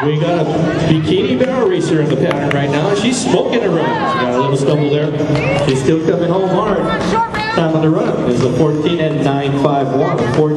We got a bikini barrel racer in the pattern right now. She's smoking a run. She got a little stumble there. She's still coming home hard. Time on the run is a 14 and 9.51.